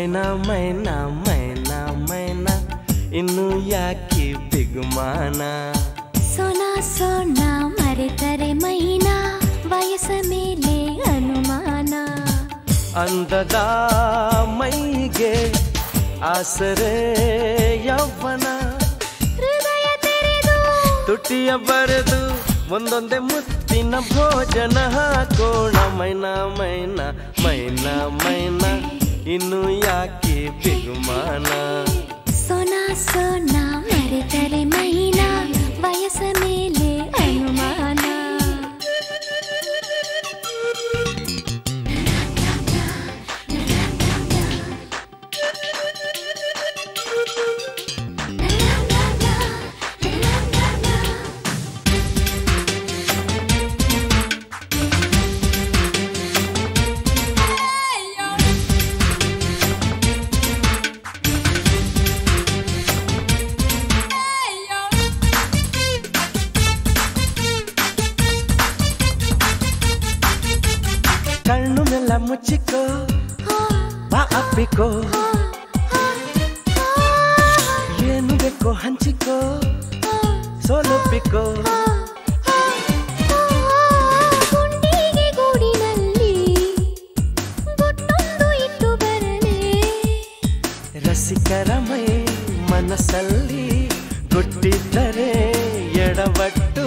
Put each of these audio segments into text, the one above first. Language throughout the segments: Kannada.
ಮೈನಾ ಮೈನಾ ಮೈನಾ ಮೈನಾ ಇನ್ನು ಯಾಕೆ ಬಿಗುಮಾನ ಸೋನಾ ಸೋನಾ ಮರೆತರೆ ಮೈನಾ ವಯಸ್ಸ ಮೇಲೆ ಅನುಮಾನ ಅಂದದ ಮೈಗೆ ಆಸರೆ ಯೌವನ ಹೃದಯ ತೆರೆದು ತುಟಿಯ ಬರೆದು ಒಂದೊಂದೇ ಮುತ್ತಿನ ಭೋಜನ ಹಾಕೋಣ ಮೈನಾ ಮೈನಾ ಮೈನಾ ಮೈನಾ ಇನ್ನು ಯಾಕೆ ಬಿಗುಮಾನ ಸೋನಾ ಸೋನಾ ಮರೆತರೆ ಮೈನಾ ವಯಸ್ಸ ಮೇಲೆ ಅನುಮಾನ ಕಣ್ಣು ಮೆಲ್ಲ ಮುಚ್ಚಿಕೋ ಬಾ ಅಪ್ಪಿಕೋ ಏನು ಬೇಕೋ ಹಂಚಿಕೋ ಸೋಲೊಪ್ಪಿಕೋ ಗುಂಡಿಗೆ ಗೂಡಿನಲ್ಲಿ ಗುಟ್ಟೊಂದು ಇಟ್ಟು ಬರಲೇ ರಸಿಕರ ಮೈ ಮನಸ್ಸಲ್ಲಿ ಗುಟ್ಟಿದ್ದರೆ ಎಡವಟ್ಟು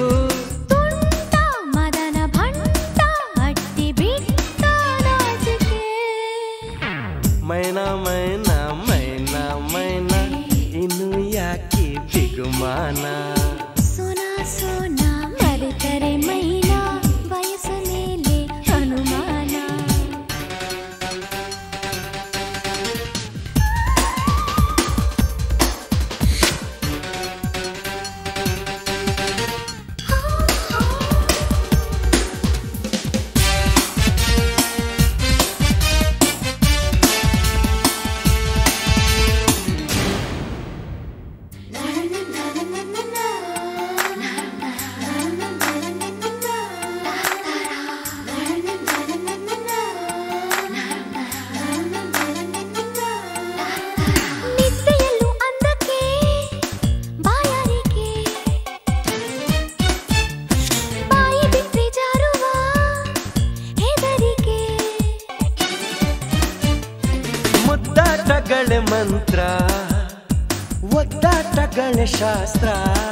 ಮೈನಾ ಮೈನಾ ಮೈನಾ ಮೈನಾ ಇನ್ನು ಯಾಕೆ ಬಿಗುಮಾನ ಸೋನಾ ಸೋನಾ ಮರೆತರೆ ಮೈನಾ ವಯಸ್ಸ ಮೇಲೆ ಅನುಮಾನ ಮುದ್ದಾಟಗಳೇ ಮಂತ್ರ ಒದ್ದಾಟಗಳೇ ಶಾಸ್ತ್ರ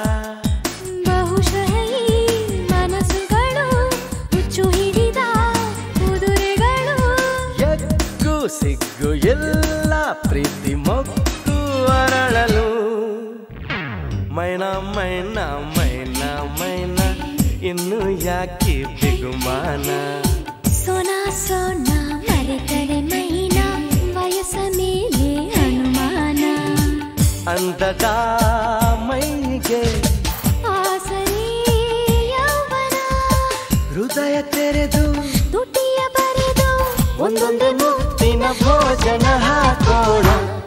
ಬಹುಶಃ ಈ ಮನಸ್ಸುಗಳು ಹುಚ್ಚು ಹಿಡಿದ ಕುದುರೆಗಳು ಎಗ್ಗು ಸಿಗ್ಗು ಎಲ್ಲ ಪ್ರೀತಿ ಮೊಗ್ಗು ಅರಳಲು ಮೈನಾ ಮೈನಾ ಮೈನಾ ಮೈನಾ ಇನ್ನು ಯಾಕೆ ಬಿಗುಮಾನ ಸೋನಾ ಸೋನಾ ಮರೆತರೆ ಮೈನಾ ವಯಸ್ಸ ಮೇಲೆ ಅನುಮಾನ ಅಂದದ ಮೈಗೆ ಆಸರೆ ಯೌವನ ಹೃದಯ ತೆರೆದು ತುಟಿಯ ಬರೆದು ಒಂದೊಂದೇ ಮುತ್ತಿನ ಭೋಜನ ಹಾಕೋಣ